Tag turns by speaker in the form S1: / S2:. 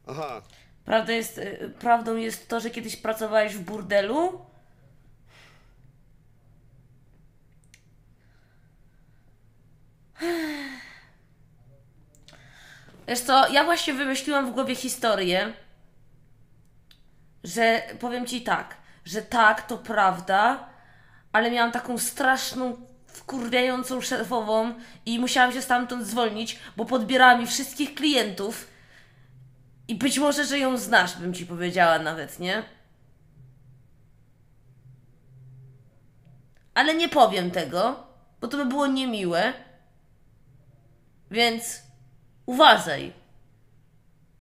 S1: Aha.
S2: Prawdą jest to, że kiedyś pracowałeś w burdelu? Wiesz co, ja właśnie wymyśliłam w głowie historię, że powiem ci tak, że tak, to prawda, ale miałam taką straszną, wkurwiającą szefową i musiałam się stamtąd zwolnić, bo podbierała mi wszystkich klientów i być może, że ją znasz, bym ci powiedziała nawet, nie? Ale nie powiem tego, bo to by było niemiłe, więc uważaj.